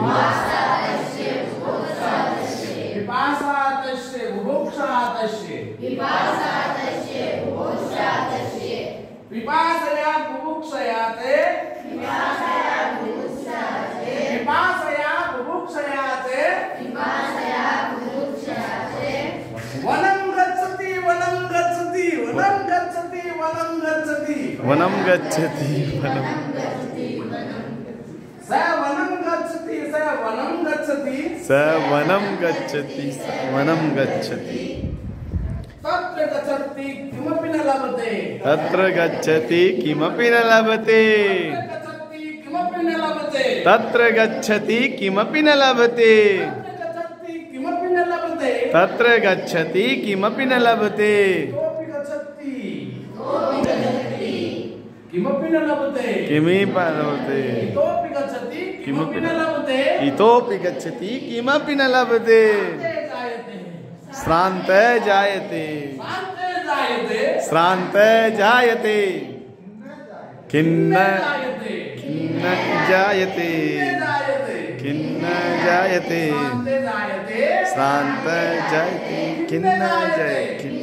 पिपासया बुभुक्षया ते वनं गच्छति वनं गच्छति वनं गच्छति वनं गच्छति वनं गच्छति वनं स वनं गच्छति स वनं गच्छति स वनं गच्छति स वनं गच्छति तत्र गच्छति किमपि न लभते तत्र गच्छति किमपि न लभते तत्र गच्छति किमपि न लभते तत्र गच्छति किमपि न लभते किमपि न लभते किमपि न लभते इतोपि गच्छति किमपि न लभते श्रान्त जायते श्रान्त जायते खिन्न जायते खिन्न जायते श्रान्त जायते खिन्न जायते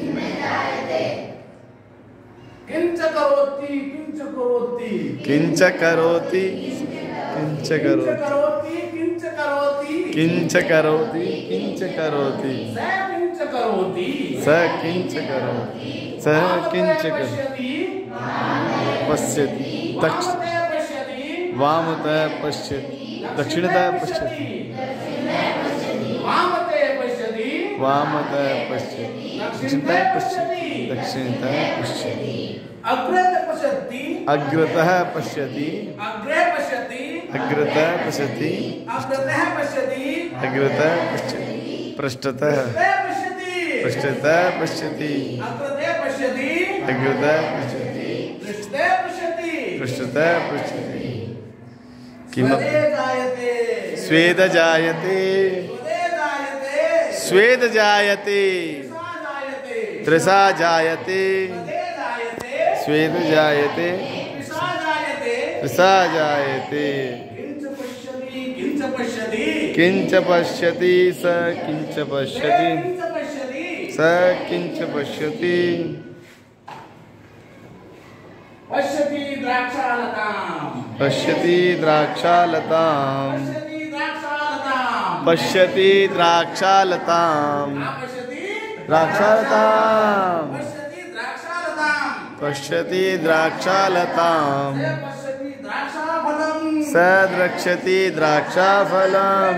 किंच करोति किंच करोति किंच करोति किंच करोति किंच करोति किंच करोति स किंच करोति स किंच करोति पश्यति वामतः पश्यति दक्षिणतः पश्यति वामतः पश्यति दक्षिणतः पश्यति दक्षिणतः पश्यति अग्रतः पश्यति अग्रतः पश्यति अग्रतः पश्यति अग्रतः पश्यति पृष्ठतः पृष्ठतः पश्यति अग्रतः पश्यति पृष्ठतः पश्यति स्वेद जायते स्वेद जायते तृषा जायते स्वेद जायते तृषा जायते किंच पश्यति स किंच पश्यति स किंच पश्यति पश्यति द्राक्षालताम् पश्यति द्राक्षालताम् पश्यति द्राक्षालताम् द्राक्षालताम् पश्यति द्राक्षालताम् स द्रक्ष्यति द्राक्षाफलम्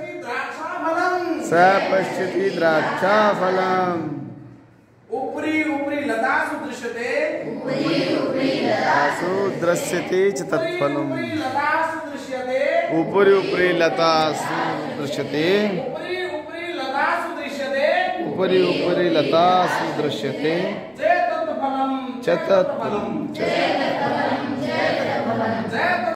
स पश्यति द्राक्षाफलम् उपरि उपरि लतासु दृश्यते लतासु दृश्यते च तत्फलम् उपरि उपरि लतासु दृश्यते उपरि उपरि लतासु दृश्यते च तत्फलम्